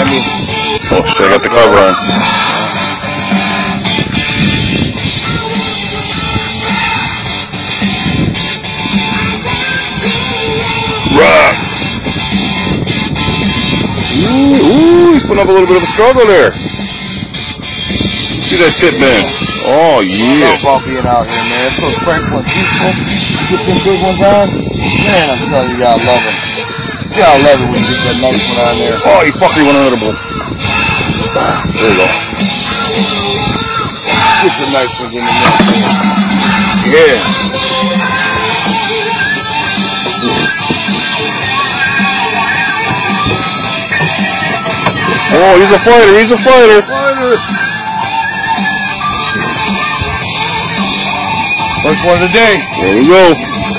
me. Oh, shit, I got the cover on. Rock! Ooh, he's putting up a little bit of a struggle there. See that tip, man. Oh, yeah. I love about being out here, man. It's so tranquil and peaceful. Get them big ones on. Man, I'm telling you, you gotta love them. You gotta love it when you get that nice one on there. Oh, you fucker, you went another bull. There you go. Get the nice ones in the net, man. Yeah. Oh, he's a fighter, he's a fighter. First one of the day. There we go.